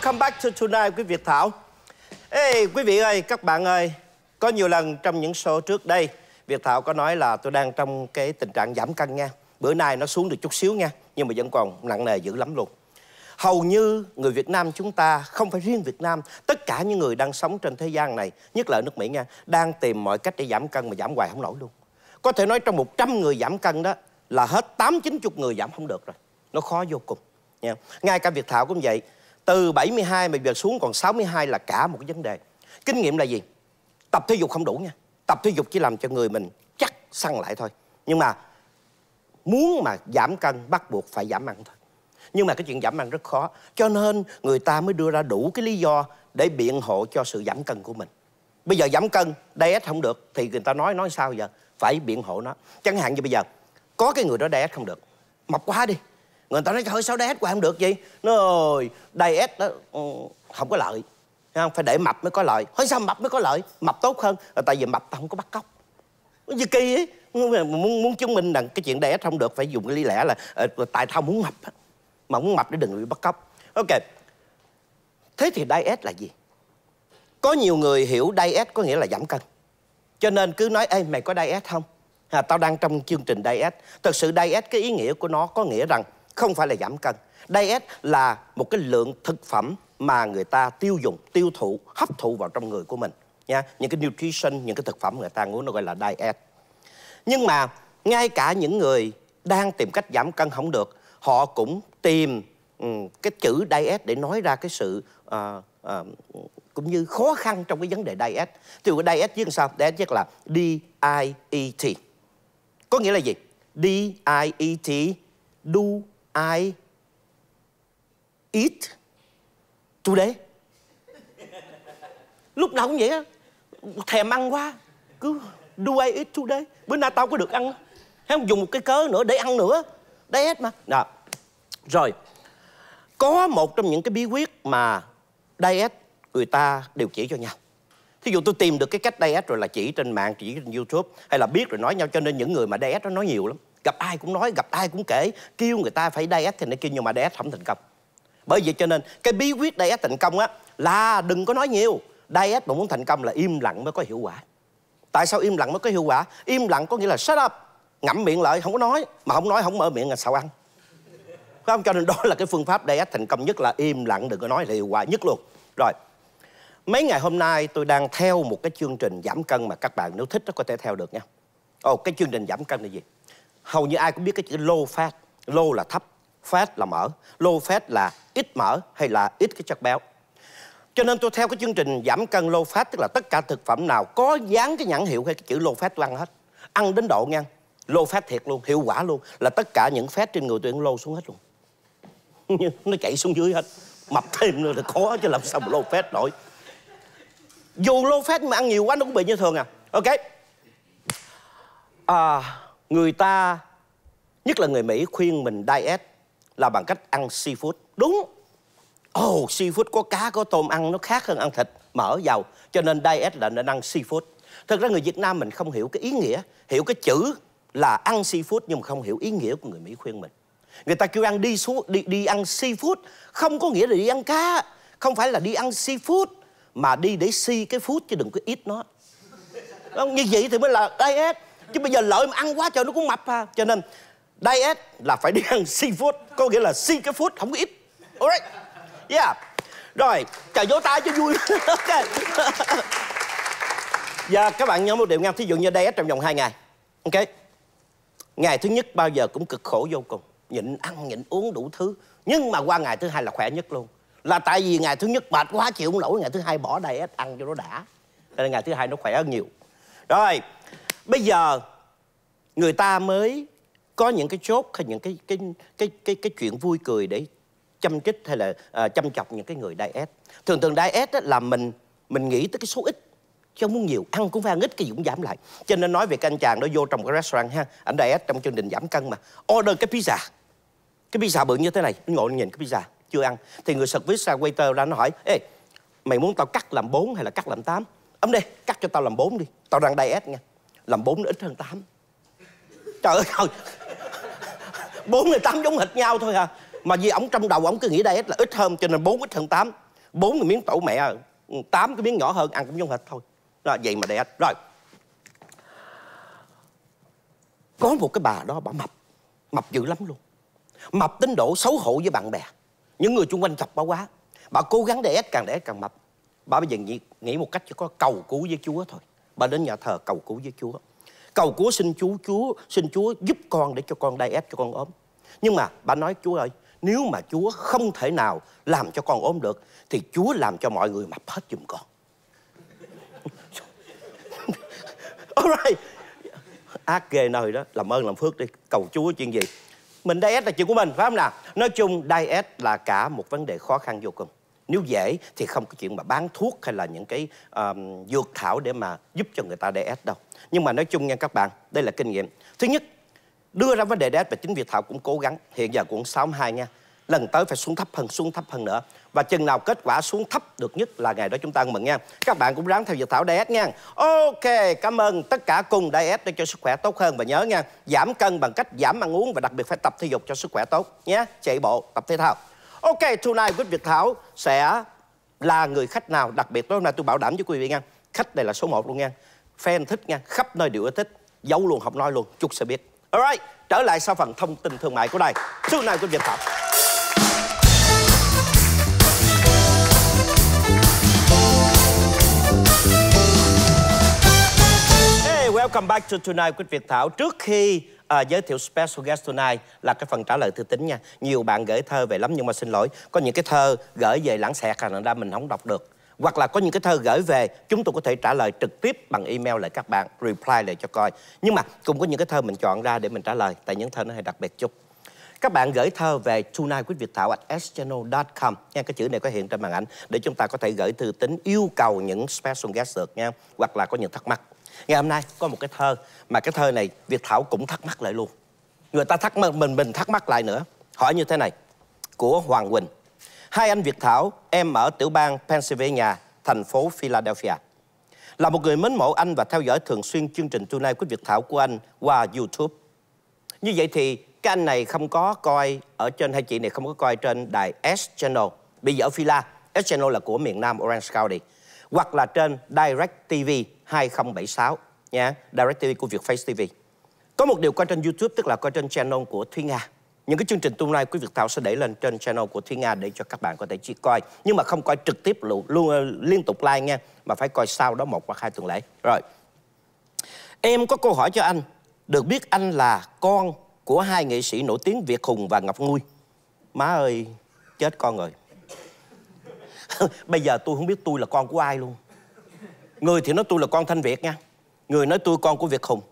Welcome back to Tonight with Viet Thao. Ê, quý vị ơi, các bạn ơi, có nhiều lần trong những show trước đây Viet Thao có nói là tôi đang trong cái tình trạng giảm cân nha. Bữa nay nó xuống được chút xíu nha, nhưng mà vẫn còn nặng nề dữ lắm luôn. Hầu như người Việt Nam chúng ta, không phải riêng Việt Nam, tất cả những người đang sống trên thế gian này, nhất là ở nước Mỹ nha, đang tìm mọi cách để giảm cân mà giảm hoài không nổi luôn. Có thể nói trong 100 người giảm cân đó là hết 80-90 người giảm không được rồi. Nó khó vô cùng nha. Ngay cả Viet Thao cũng vậy. Từ 72 mà giờ xuống còn 62 là cả một cái vấn đề. Kinh nghiệm là gì? Tập thể dục không đủ nha. Tập thể dục chỉ làm cho người mình chắc săn lại thôi. Nhưng mà muốn mà giảm cân bắt buộc phải giảm ăn thôi. Nhưng mà cái chuyện giảm ăn rất khó. Cho nên người ta mới đưa ra đủ cái lý do để biện hộ cho sự giảm cân của mình. Bây giờ giảm cân, diet không được thì người ta nói sao giờ? Phải biện hộ nó. Chẳng hạn như bây giờ có cái người đó diet không được, mập quá đi, người ta nói trời ơi sao diet hoài không được vậy? Nó ơi, diet đó không có lợi, không? Phải để mập mới có lợi. Hỏi sao mập mới có lợi? Mập tốt hơn là tại vì mập ta không có bắt cóc. Cái gì kỳ ấy. Muốn chứng minh rằng cái chuyện diet không được phải dùng cái lý lẽ là tại tao muốn mập, mà muốn mập để đừng bị bắt cóc. Ok, thế thì diet là gì? Có nhiều người hiểu diet có nghĩa là giảm cân, cho nên cứ nói ê mày có diet không? Tao đang trong chương trình diet. Thật sự diet cái ý nghĩa của nó có nghĩa rằng không phải là giảm cân. Diet là một cái lượng thực phẩm mà người ta tiêu dùng, tiêu thụ, hấp thụ vào trong người của mình nha. Những cái nutrition, những cái thực phẩm người ta muốn nó gọi là diet. Nhưng mà ngay cả những người đang tìm cách giảm cân không được, họ cũng tìm cái chữ diet để nói ra cái sự cũng như khó khăn trong cái vấn đề diet. Thì cái diet viết sao? Diet viết là D-I-E-T. Có nghĩa là gì? D-I-E-T, do I eat today? Lúc nào cũng vậy á, thèm ăn quá, cứ do I eat today? Bữa nay tao có được ăn, không dùng một cái cớ nữa để ăn nữa. Diet mà. Đó. Rồi, có một trong những cái bí quyết mà diet người ta đều chỉ cho nhau. Thí dụ tôi tìm được cái cách diet rồi là chỉ trên mạng, chỉ trên YouTube, hay là biết rồi nói nhau, cho nên những người mà diet nó nói nhiều lắm. Gặp ai cũng nói, gặp ai cũng kể, kêu người ta phải diet thì này kia, nhưng mà diet không thành công. Bởi vậy cho nên cái bí quyết diet thành công á là đừng có nói nhiều. Diet mà muốn thành công là im lặng mới có hiệu quả. Tại sao im lặng mới có hiệu quả? Im lặng có nghĩa là shut up, ngậm miệng lại, không có nói. Mà không nói, không mở miệng là sao ăn? Phải không? Cho nên đó là cái phương pháp diet thành công nhất, là im lặng, đừng có nói, là hiệu quả nhất luôn. Rồi, mấy ngày hôm nay tôi đang theo một cái chương trình giảm cân mà các bạn nếu thích nó có thể theo được nha. Cái chương trình giảm cân là gì? Hầu như ai cũng biết cái chữ low fat. Low là thấp, fat là mỡ. Low fat là ít mỡ hay là ít cái chất béo. Cho nên tôi theo cái chương trình giảm cân low fat, tức là tất cả thực phẩm nào có dán cái nhãn hiệu hay cái chữ low fat tôi ăn hết. Ăn đến độ nha, low fat thiệt luôn, hiệu quả luôn, là tất cả những fat trên người tôi ăn low xuống hết luôn. Nó chạy xuống dưới hết. Mập thêm nữa là khó chứ làm sao mà low fat nổi. Dù low fat mà ăn nhiều quá nó cũng bị như thường à. Ok. Người ta, nhất là người Mỹ, khuyên mình diet là bằng cách ăn seafood. Đúng. Seafood có cá, có tôm, ăn nó khác hơn ăn thịt, mỡ, dầu. Cho nên diet là nên ăn seafood. Thật ra người Việt Nam mình không hiểu cái ý nghĩa, hiểu cái chữ là ăn seafood nhưng mà không hiểu ý nghĩa của người Mỹ khuyên mình. Người ta kêu ăn đi ăn seafood không có nghĩa là đi ăn cá. Không phải là đi ăn seafood, mà đi để see cái food chứ đừng có eat nó. Như vậy thì mới là diet. Chứ bây giờ lợi mà ăn quá trời nó cũng mập ha. Cho nên diet là phải đi ăn seafood, có nghĩa là see cái food, không có eat. Alright. Yeah. Rồi, trời vỗ tay cho vui. Ok. Giờ các bạn nhớ một điều nha. Thí dụ như diet trong vòng 2 ngày. Ok. Ngày thứ nhất bao giờ cũng cực khổ vô cùng, nhịn ăn, nhịn uống đủ thứ. Nhưng mà qua ngày thứ hai là khỏe nhất luôn. Là tại vì ngày thứ nhất mệt quá chịu không nổi, ngày thứ hai bỏ diet ăn cho nó đã. Nên ngày thứ hai nó khỏe hơn nhiều. Rồi, bây giờ người ta mới có những cái chốt hay những cái chuyện vui cười để châm chích hay là chăm chọc những cái người diet. Thường diet là mình nghĩ tới cái số ít, chứ không muốn nhiều. Ăn cũng phải ăn ít, cái gì cũng giảm lại. Cho nên nói về cái anh chàng đó vô trong một cái restaurant ha, anh diet trong chương trình giảm cân mà order cái pizza. Cái pizza bự như thế này, anh ngồi nhìn cái pizza chưa ăn. Thì người service ra, waiter ra, nó hỏi ê, mày muốn tao cắt làm 4 hay là cắt làm 8? Ông đi, cắt cho tao làm 4 đi. Tao đang diet nha. Làm 4 nó ít hơn 8. Trời ơi trời. 4 hay 8 giống hệt nhau thôi à. Mà vì ổng trong đầu ổng cứ nghĩ diet là ít hơn, cho nên 4 ít hơn 8. 4 cái miếng tổ mẹ, 8 cái miếng nhỏ hơn ăn cũng giống hệt thôi. Đó, vậy mà diet. Rồi, có một cái bà đó, bà mập dữ lắm luôn, mập đến độ xấu hổ với bạn bè, những người xung quanh chọc bà quá. Bà cố gắng diet càng mập. Bà bây giờ nghĩ một cách chỉ có cầu cứu với Chúa thôi. Bà đến nhà thờ cầu cứu với Chúa, cầu cứu xin Chúa giúp con để cho con diet, cho con ốm. Nhưng mà bà nói, Chúa ơi, nếu mà Chúa không thể nào làm cho con ốm được thì Chúa làm cho mọi người mập hết giùm con. Alright, ác ghê nơi đó, làm ơn làm phước đi, cầu Chúa chuyện gì. Mình diet là chuyện của mình, phải không nào? Nói chung diet là cả một vấn đề khó khăn vô cùng. Nếu dễ thì không có chuyện mà bán thuốc hay là những cái dược thảo để mà giúp cho người ta diet đâu. Nhưng mà nói chung nha các bạn, đây là kinh nghiệm. Thứ nhất, đưa ra vấn đề diet và chính Viet Thao cũng cố gắng. Hiện giờ cũng 62 nha. Lần tới phải xuống thấp hơn nữa. Và chừng nào kết quả xuống thấp được nhất là ngày đó chúng ta mừng nha. Các bạn cũng ráng theo Viet Thao diet nha. Ok, cảm ơn tất cả cùng diet để cho sức khỏe tốt hơn. Và nhớ nha, giảm cân bằng cách giảm ăn uống và đặc biệt phải tập thể dục cho sức khỏe tốt nhé. Chạy bộ, tập thể thao. Ok, tonight with Viet Thao sẽ là người khách nào đặc biệt tối hôm nay tôi bảo đảm với quý vị nha. Khách này là số 1 luôn nha. Fan thích nha, khắp nơi đều ưa thích. Giấu luôn, không nói luôn, chút sẽ biết. Alright, trở lại sau phần thông tin thương mại của đây. Tonight with Viet Thao. Hey, welcome back to Tonight with Viet Thao. Trước khi giới thiệu special guest tonight là cái phần trả lời thư tín nha. Nhiều bạn gửi thơ về lắm nhưng mà xin lỗi, có những cái thơ gửi về lãng xẹt thành ra mình không đọc được. Hoặc là có những cái thơ gửi về chúng tôi có thể trả lời trực tiếp bằng email lại các bạn, reply lại cho coi. Nhưng mà cũng có những cái thơ mình chọn ra để mình trả lời, tại những thơ nó hơi đặc biệt chút. Các bạn gửi thơ về tonightwithvietthao@schannel.com nha, cái chữ này có hiện trên màn ảnh để chúng ta có thể gửi thư tín yêu cầu những special guest được nha, hoặc là có những thắc mắc. Ngày hôm nay có một cái thơ mà cái thơ này Viet Thao cũng thắc mắc lại luôn. Người ta thắc mắc mình thắc mắc lại nữa. Hỏi như thế này, của Hoàng Quỳnh. Hai anh Viet Thao, em ở tiểu bang Pennsylvania, thành phố Philadelphia. Là một người mến mộ anh và theo dõi thường xuyên chương trình Tonight with Viet Thao của anh qua YouTube. Như vậy thì cái anh này không có coi ở trên, hay chị này không có coi trên đài S Channel. Bây giờ ở Phila, S Channel là của miền Nam Orange County. Hoặc là trên Direct TV 2076 nha, Direct TV của Vietface TV. Có một điều coi trên YouTube, tức là coi trên channel của Thuy Nga. Những cái chương trình tương lai của Viet Thao sẽ đẩy lên trên channel của Thuy Nga để cho các bạn có thể coi. Nhưng mà không coi trực tiếp luôn liên tục like nha, mà phải coi sau đó 1 hoặc 2 tuần lễ. Rồi, em có câu hỏi cho anh. Được biết anh là con của hai nghệ sĩ nổi tiếng Việt Hùng và Ngọc Nguôi. Má ơi, chết con rồi. Bây giờ tôi không biết tôi là con của ai luôn. Người thì nói tôi là con Thanh Việt nha, người nói tôi con của Việt Hùng.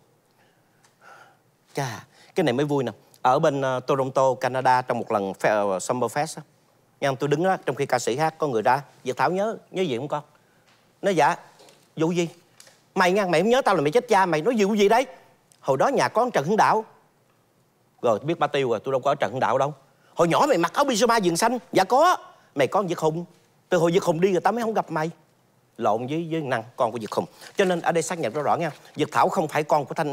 Chà, cái này mới vui nè. Ở bên Toronto, Canada, trong một lần Summerfest á, nha, tôi đứng đó trong khi ca sĩ hát, có người ra, Viet Thao nhớ gì không con? Nói dạ, vụ gì? Mày nha, mày không nhớ tao là mày chết cha mày. Nói vụ gì đấy? Hồi đó nhà có Trần Hưng Đạo. Rồi biết ba tiêu rồi, tôi đâu có ở Trần Hưng Đạo đâu. Hồi nhỏ mày mặc áo pyjama vườn xanh. Dạ có. Mày con Việt Hùng. Từ hồi Việt Hùng đi người ta mới không gặp mày. Lộn với Năng, con của Việt Hùng. Cho nên ở đây xác nhận rõ rõ nha. Viet Thao không phải con của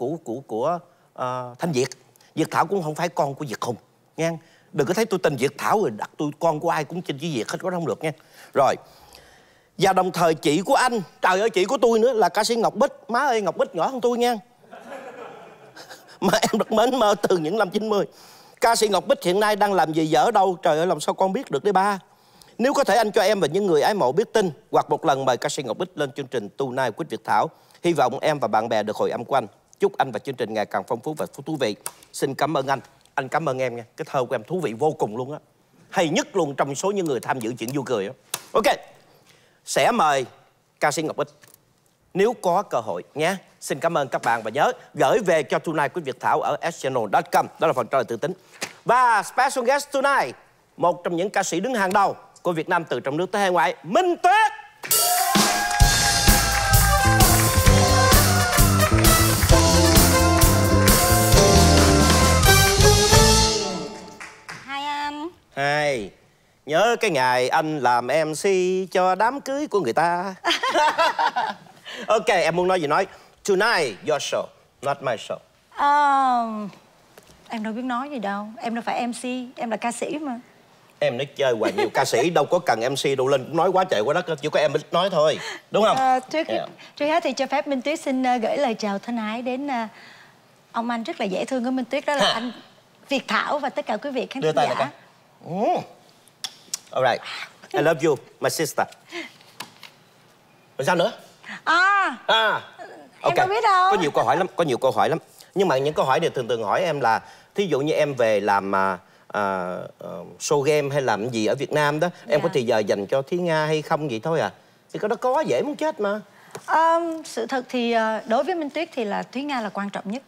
Thanh Việt. Viet Thao cũng không phải con của Việt Hùng nha. Đừng có thấy tôi tên Viet Thao rồi đặt tôi con của ai cũng trên chữ Việt hết, có không được nha. Rồi, và đồng thời chị của anh, trời ơi chị của tôi nữa, là ca sĩ Ngọc Bích. Má ơi, Ngọc Bích nhỏ hơn tôi nha. Mà em rất mến mơ từ những năm 90. Ca sĩ Ngọc Bích hiện nay đang làm gì, ở đâu? Trời ơi, làm sao con biết được đấy ba. Nếu có thể anh cho em và những người ái mộ biết tin, hoặc một lần mời ca sĩ Ngọc Bích lên chương trình Tonight with Viet Thao. Hy vọng em và bạn bè được hồi âm của anh. Chúc anh và chương trình ngày càng phong phú và thú vị. Xin cảm ơn anh. Anh cảm ơn em nha. Cái thơ của em thú vị vô cùng luôn á. Hay nhất luôn trong số những người tham dự chuyện vui cười á. Ok. Sẽ mời ca sĩ Ngọc Bích nếu có cơ hội nhé. Xin cảm ơn các bạn và nhớ gửi về cho Tonight with Viet Thao ở schannel.com. Đó là phần trả lời tự tính. Và special guest tonight, một trong những ca sĩ đứng hàng đầu của Việt Nam từ trong nước tới hải ngoại, MINH TUYET. Hai anh. Hai. Nhớ cái ngày anh làm MC cho đám cưới của người ta. Ok, em muốn nói gì nói. Tonight, your show, not my show. Em đâu biết nói gì đâu. Em đâu phải MC, em là ca sĩ mà. Em nói chơi hoài, nhiều ca sĩ đâu có cần MC đâu lên cũng nói quá trời quá đất, chỉ có em ít nói thôi, đúng không? Trước hết thì cho phép Minh Tuyết xin gửi lời chào thân ái đến ông anh rất là dễ thương của Minh Tuyết, đó là anh Viet Thao và tất cả quý vị khán giả. Đưa tay này. Alright, I love you, my sister. Rồi sao nữa? Em có biết đâu. Có nhiều câu hỏi lắm, nhưng mà những câu hỏi này thường hỏi em là thí dụ như em về làm show game hay làm gì ở Việt Nam đó, em có thì giờ dành cho Thúy Nga hay không vậy thôi à? Thì cái đó có dễ muốn chết mà. Sự thật thì đối với Minh Tuyết thì là Thúy Nga là quan trọng nhất.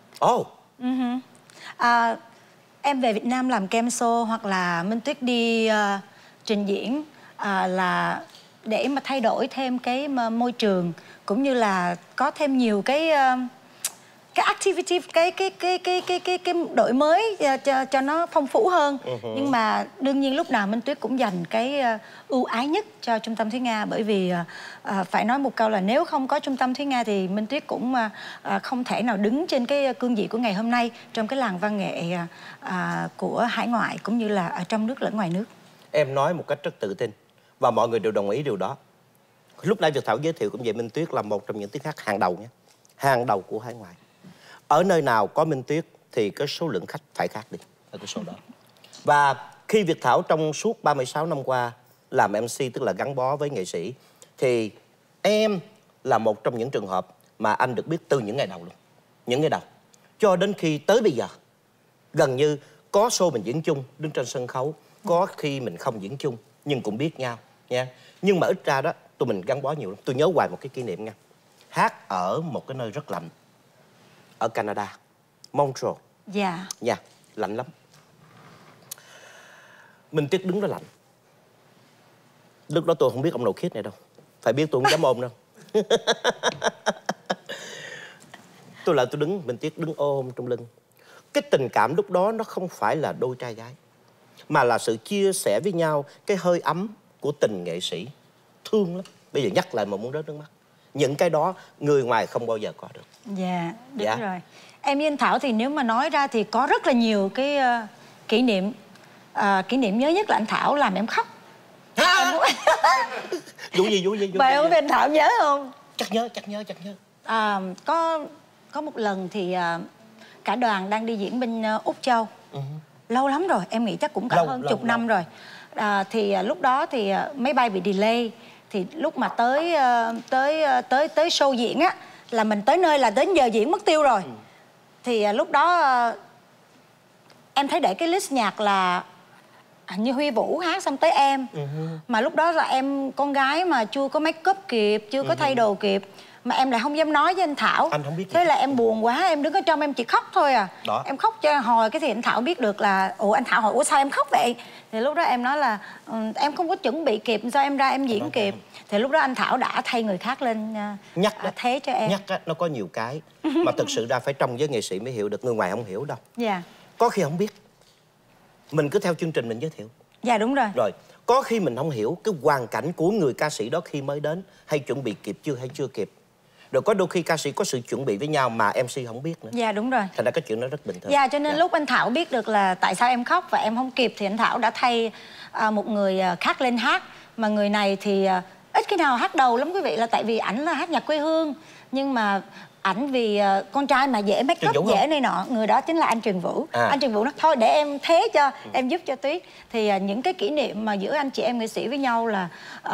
Em về Việt Nam làm game show hoặc là Minh Tuyết đi trình diễn là để mà thay đổi thêm cái môi trường, cũng như là có thêm nhiều cái activity, cái đổi mới cho nó phong phú hơn. Nhưng mà đương nhiên lúc nào Minh Tuyết cũng dành cái ưu ái nhất cho Trung tâm Thúy Nga, bởi vì phải nói một câu là nếu không có Trung tâm Thúy Nga thì Minh Tuyết cũng không thể nào đứng trên cái cương vị của ngày hôm nay trong cái làng văn nghệ của hải ngoại cũng như là ở trong nước lẫn ngoài nước. Em nói một cách rất tự tin và mọi người đều đồng ý điều đó. Lúc nãy Viet Thao giới thiệu cũng vậy, Minh Tuyết là một trong những tiếng hát hàng đầu nhé, hàng đầu của hải ngoại. Ở nơi nào có Minh Tuyết thì cái số lượng khách phải khác đi ở cái số đó. Và khi Viet Thao trong suốt 36 năm qua làm MC, tức là gắn bó với nghệ sĩ, thì em là một trong những trường hợp mà anh được biết từ những ngày đầu luôn. Những ngày đầu cho đến khi tới bây giờ, gần như có show mình diễn chung, đứng trên sân khấu, có khi mình không diễn chung nhưng cũng biết nhau nha. Nhưng mà ít ra đó tụi mình gắn bó nhiều lắm. Tôi nhớ hoài một cái kỷ niệm nha. Hát ở một cái nơi rất lạnh ở Canada, Montreal. Nha, lạnh lắm. Minh Tuyết đứng đó lạnh. Lúc đó tôi không biết ông đầu khít này đâu, phải biết tôi không dám ôm đâu. Tôi đứng, Minh Tuyết đứng ôm trong lưng. Cái tình cảm lúc đó nó không phải là đôi trai gái, mà là sự chia sẻ với nhau cái hơi ấm của tình nghệ sĩ. Thương lắm. Bây giờ nhắc lại mà muốn rớt nước mắt. Những cái đó người ngoài không bao giờ có được. Đúng rồi. Em với anh Thảo thì nếu mà nói ra thì có rất là nhiều cái kỷ niệm. Kỷ niệm nhớ nhất là anh Thảo làm em khóc. Vụ gì? Vậy không biết anh Thảo nhớ không? Chắc nhớ. Có một lần thì cả đoàn đang đi diễn bên Úc Châu. Lâu lắm rồi, em nghĩ chắc cũng cả hơn chục năm rồi. Thì lúc đó thì máy bay bị delay. Thì lúc mà tới show diễn á, là mình tới nơi là đến giờ diễn mất tiêu rồi. Thì lúc đó em thấy để cái list nhạc là như Huy Vũ hát xong tới em. Mà lúc đó là em con gái mà chưa có make up kịp, chưa có thay đồ kịp, mà em lại không dám nói với anh Thảo. Anh không biết. Thế là em buồn quá, em đứng ở trong em chỉ khóc thôi à. Em khóc cho hồi cái thì anh Thảo biết được là anh Thảo hỏi sao em khóc vậy. Thì lúc đó em nói là em không có chuẩn bị kịp, sao em ra em diễn kịp. Thì lúc đó anh Thảo đã thay người khác lên nhắc thế cho em. Nhắc nó có nhiều cái mà thực sự ra phải trong với nghệ sĩ mới hiểu được, người ngoài không hiểu đâu. Có khi không biết, mình cứ theo chương trình mình giới thiệu. Đúng rồi. Rồi có khi mình không hiểu cái hoàn cảnh của người ca sĩ đó khi mới đến, hay chuẩn bị kịp chưa hay chưa kịp. Rồi có đôi khi ca sĩ có sự chuẩn bị với nhau mà MC không biết nữa. Đúng rồi. Thành ra cái chuyện đó rất bình thường. Cho nên lúc anh Thảo biết được là tại sao em khóc và em không kịp thì anh Thảo đã thay một người khác lên hát. Mà người này thì ít khi nào hát đầu lắm quý vị, là tại vì ảnh là hát nhạc quê hương. Nhưng mà ảnh vì con trai mà dễ make up, dễ này nọ. Người đó chính là anh Trần Vũ. Anh Trần Vũ nói thôi để em thế cho, em giúp cho Tuyết. Thì những cái kỷ niệm mà giữa anh chị em nghệ sĩ với nhau là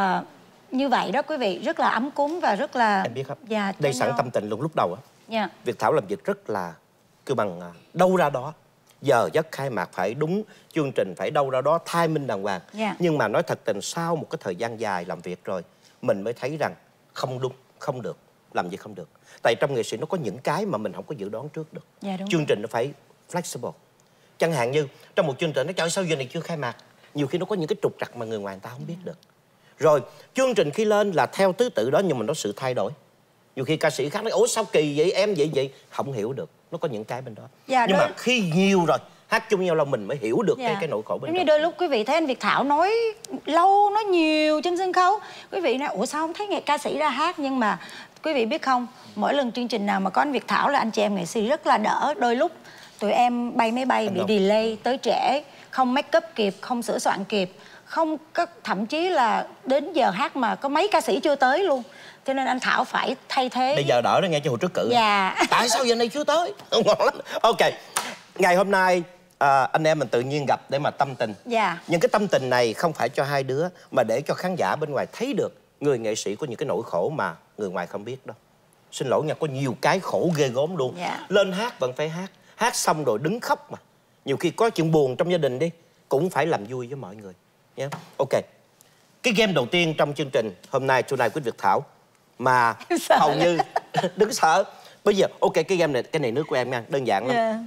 như vậy đó quý vị, rất là ấm cúng và rất là... Em biết không, đây sẵn tâm tình luôn. Lúc đầu á, Viet Thao làm việc rất là kêu bằng đâu ra đó, giờ giấc khai mạc phải đúng, chương trình phải đâu ra đó, timing đàng hoàng. Nhưng mà nói thật tình, sau một cái thời gian dài làm việc rồi, mình mới thấy rằng không đúng, không được, làm gì không được. Tại trong nghệ sĩ nó có những cái mà mình không có dự đoán trước được. Chương trình nó phải flexible. Chẳng hạn như trong một chương trình nó trời sao giờ này chưa khai mạc, nhiều khi nó có những cái trục trặc mà người ngoài người ta không biết được. Rồi chương trình khi lên là theo thứ tự đó, nhưng mà nó sự thay đổi. Nhiều khi ca sĩ khác nói ủa sao kỳ vậy em, vậy không hiểu được, nó có những cái bên đó. Nhưng mà khi nhiều rồi hát chung nhau là mình mới hiểu được cái nỗi khổ bên đó. Giống như đôi lúc quý vị thấy anh Viet Thao nói lâu, nói nhiều trên sân khấu, quý vị nói ủa sao không thấy ca sĩ ra hát. Nhưng mà quý vị biết không, mỗi lần chương trình nào mà có anh Viet Thao là anh chị em nghệ sĩ rất là đỡ. Đôi lúc tụi em bay máy bay bị delay tới trễ, không make up kịp, không sửa soạn kịp, không có, thậm chí là đến giờ hát mà có mấy ca sĩ chưa tới luôn, cho nên anh Thảo phải thay thế. Bây giờ đỡ đó nghe, cho hồi trước cự. Dạ. Tại sao giờ này chưa tới? Ngon lắm. Ok, ngày hôm nay anh em mình tự nhiên gặp để mà tâm tình. Dạ. Nhưng cái tâm tình này không phải cho hai đứa, mà để cho khán giả bên ngoài thấy được người nghệ sĩ có những cái nỗi khổ mà người ngoài không biết đó. Xin lỗi nha, có nhiều cái khổ ghê gớm luôn. Dạ. Lên hát vẫn phải hát, hát xong rồi đứng khóc mà. Nhiều khi có chuyện buồn trong gia đình đi, cũng phải làm vui với mọi người nhé. Ok, cái game đầu tiên trong chương trình hôm nay Tonight with Viet Thao mà hầu như đừng sợ. Bây giờ ok, cái game này, cái này nước của em nha, đơn giản lắm. Yeah.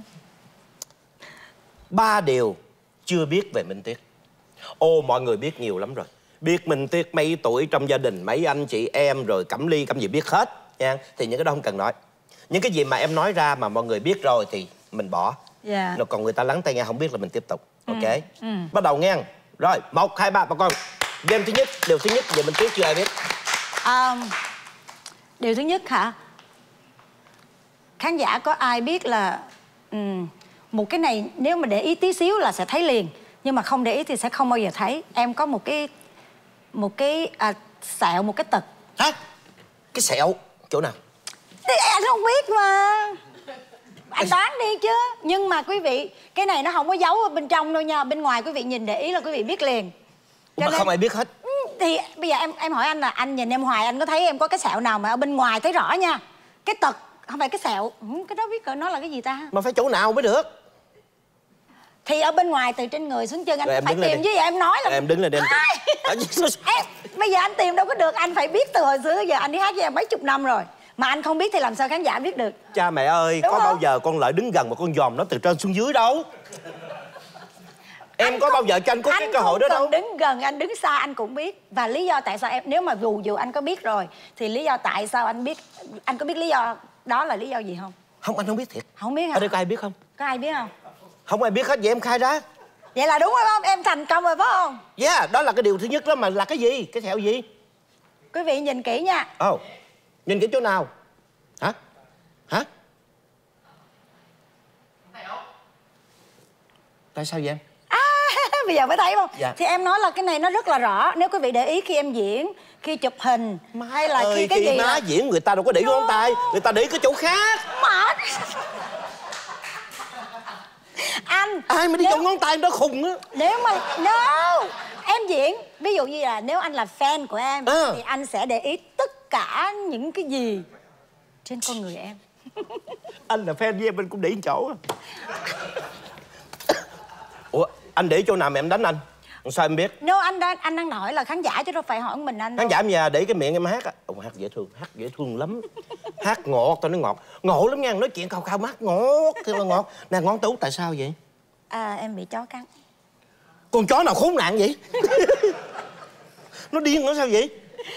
3 điều chưa biết về Minh Tuyết. Ô, mọi người biết nhiều lắm rồi. Biết Minh Tuyết mấy tuổi trong gia đình, mấy anh chị em rồi Cẩm Ly, Cẩm gì biết hết nha. Thì những cái đó không cần nói. Những cái gì mà em nói ra mà mọi người biết rồi thì mình bỏ. Dạ. Rồi còn người ta lắng tai nghe không biết là mình tiếp tục. Ok. Bắt đầu nghe. Rồi 1, 2, 3 bà con. Game thứ nhất, điều thứ nhất về Minh Tuyết chưa ai biết. Điều thứ nhất hả? Khán giả có ai biết là một cái này nếu mà để ý tí xíu là sẽ thấy liền, nhưng mà không để ý thì sẽ không bao giờ thấy. Em có một cái sẹo, một cái tật. Hả? Cái sẹo chỗ nào? Thì anh không biết mà. Anh đoán đi chứ. Nhưng mà quý vị, cái này nó không có giấu ở bên trong đâu nha. Bên ngoài quý vị nhìn để ý là quý vị biết liền. Mà nên... không ai biết hết. Thì bây giờ em hỏi anh là anh nhìn em hoài, anh có thấy em có cái sẹo nào mà ở bên ngoài thấy rõ nha. Cái tật, không phải cái sẹo. Cái đó biết nó là cái gì ta? Mà phải chỗ nào mới được. Thì ở bên ngoài từ trên người xuống chân anh rồi, phải tìm chứ. Vậy em nói là... Em đứng lên đi. Bây giờ anh tìm đâu có được. Anh phải biết từ hồi xưa giờ anh đi hát với em mấy chục năm rồi. Mà anh không biết thì làm sao khán giả biết được. Cha mẹ ơi, đúng có không? bao giờ con Lợi đứng gần mà con dòm nó từ trên xuống dưới đâu. Em có bao giờ cho anh có cái cơ hội đó đâu. Anh đứng gần, anh đứng xa anh cũng biết. Và lý do tại sao em, nếu mà dù anh có biết rồi, thì lý do tại sao anh biết, anh có biết lý do đó là lý do gì không? Không, anh không biết thiệt. Không biết hả? Ở đây có ai biết không? Có ai biết không? Không ai biết hết, vậy em khai ra. Vậy là đúng rồi không? Em thành công rồi phải không? Yeah, đó là cái điều thứ nhất đó, mà là cái gì? Cái sẹo gì? Quý vị nhìn kỹ nha. Nhìn cái chỗ nào? Hả? Hả? Tại sao vậy em? Bây giờ mới thấy không? Dạ. Thì em nói là cái này nó rất là rõ. Nếu quý vị để ý khi em diễn, khi chụp hình, hay là khi cái gì má diễn người ta đâu có để ngón tay, người ta để cái chỗ khác. Mệt. Anh ai mà đi dùng ngón tay đó khùng á. Nếu mà em diễn, ví dụ như là nếu anh là fan của em thì anh sẽ để ý tất cả những cái gì trên con người em. Anh là fan với em, anh cũng để chỗ. Ủa, anh để chỗ nào mà em đánh anh? Sao em biết? Anh đang hỏi là khán giả chứ đâu phải hỏi mình anh đâu. Khán giả em nhà để cái miệng em hát á. Hát dễ thương lắm. Hát ngọt, tao nói ngọt. Ngọt lắm nha, nói chuyện khao khao hát ngọt, thật là ngọt. Nè, ngón tú tại sao vậy? Em bị chó cắn. Con chó nào khốn nạn vậy? Nó điên nó sao vậy?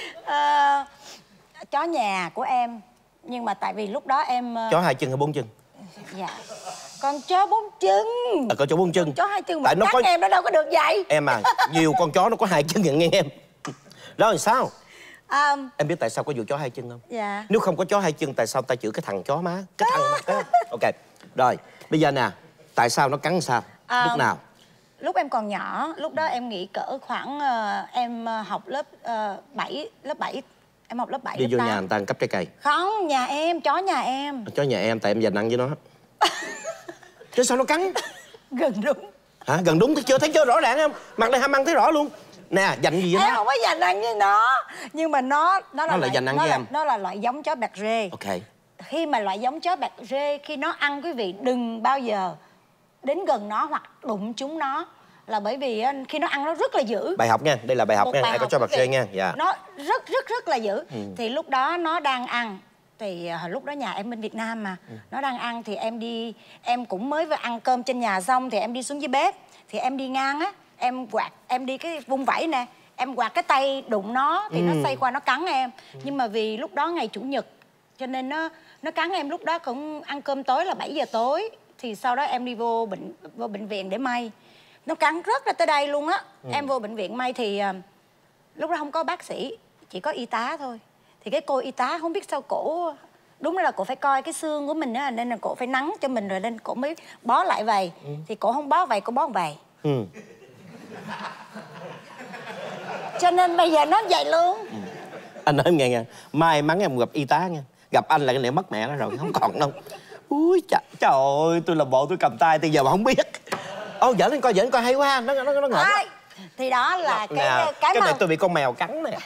Chó nhà của em. Nhưng mà tại vì lúc đó em... Chó 2 chân hay 4 chân? Dạ. Con chó 4 chân. Con chó 4 chân. Chó 2 chân mà tại nó cắn có... em nó đâu có được vậy. Em à, nhiều con chó nó có 2 chân nghe em. Đó là sao? Em biết tại sao có vụ chó 2 chân không? Dạ. Nếu không có chó 2 chân tại sao ta chửi cái thằng chó má? Cái thằng má. Ok. Rồi, bây giờ nè, tại sao nó cắn sao? Lúc nào? Lúc em còn nhỏ, lúc đó em nghĩ cỡ khoảng em học lớp 7, em học lớp 7 đi lớp vô 8. nhà người ta ăn cắp trái cây. Không, nhà em, chó nhà em. Chó nhà em tại em dành ăn với nó. Chứ sao nó cắn? Gần đúng. Hả? Gần đúng thấy chưa? Thấy chưa rõ ràng không? Mặt này ham ăn thấy rõ luôn. Nè, dành gì với nó? Em không có dành ăn với nó. Nhưng mà nó là lại dành ăn với em. Nó là loại giống chó bạc rê. Ok. Khi mà loại giống chó bạc rê, khi nó ăn quý vị đừng bao giờ đến gần nó hoặc đụng chúng nó. Là bởi vì khi nó ăn nó rất là dữ. Bài học nha, đây là bài học nha. Ai có cho bạc rê nha. Dạ. Nó rất là dữ. Thì lúc đó nó đang ăn. Thì lúc đó nhà em bên Việt Nam mà. Nó đang ăn thì em đi. Em cũng mới vừa ăn cơm trên nhà xong thì em đi xuống dưới bếp. Thì em đi ngang á, em quạt, em đi cái vung vẩy nè, em quạt cái tay đụng nó thì nó xoay qua nó cắn em. Nhưng mà vì lúc đó ngày chủ nhật cho nên nó cắn em. Lúc đó cũng ăn cơm tối là 7 giờ tối. Thì sau đó em đi vô bệnh viện để may. Nó cắn rất là tới đây luôn á. Em vô bệnh viện may thì lúc đó không có bác sĩ, chỉ có y tá thôi. Thì cái cô y tá không biết sao cổ, đúng là cổ phải coi cái xương của mình á, nên là cổ phải nắng cho mình rồi nên cổ mới bó lại vầy. Thì cổ không bó vầy, cổ bó vầy. Cho nên bây giờ nó vậy luôn. Anh nói em nghe nha, may mắn em gặp y tá nha, gặp anh là cái này mất mẹ nó rồi, không còn đâu. Ui trời ơi, tôi làm bộ tôi cầm tay, bây giờ mà không biết. Ô, dẫn lên coi hay quá, nó ngọt. Thì đó là cái này tôi bị con mèo cắn nè.